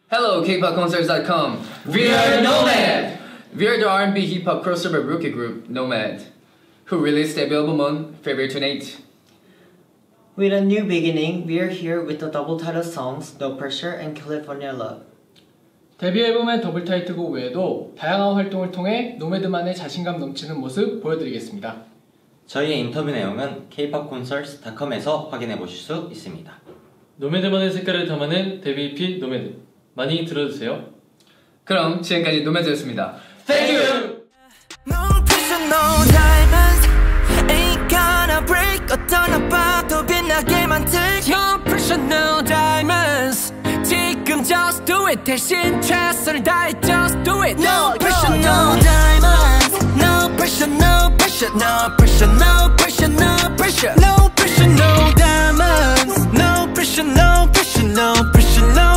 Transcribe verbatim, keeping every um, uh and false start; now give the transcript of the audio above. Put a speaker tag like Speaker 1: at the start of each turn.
Speaker 1: Hello, Kpopconcerts dot com. We are NOMAD! We are the R and B hip-hop crossover rookie group, NOMAD, who released their album on February twenty-eighth.
Speaker 2: With a new beginning, we are here with the double title songs No Pressure and California Love.
Speaker 3: 데뷔 앨범의 더블 타이틀곡 외에도 다양한 활동을 통해 노매드만의 자신감 넘치는 모습 보여드리겠습니다.
Speaker 4: 저희의 인터뷰 내용은 케이팝콘서트 닷 컴에서 확인해 보실 수 있습니다.
Speaker 5: 노매드만의 색깔을 담아낸 데뷔 이피 노매드 많이 들어주세요.
Speaker 1: 그럼 지금까지 노매드였습니다. Thank you!
Speaker 6: No pressure, no diamonds Ain't gonna break 어떤 아파도 빛나게 만들 No pressure, no diamonds 지금 just do it 대신 최선을 다해 just do it No pressure, no diamonds No pressure, no pressure No pressure, no pressure, no pressure No pressure, no diamonds No pressure, no pressure, no pressure, no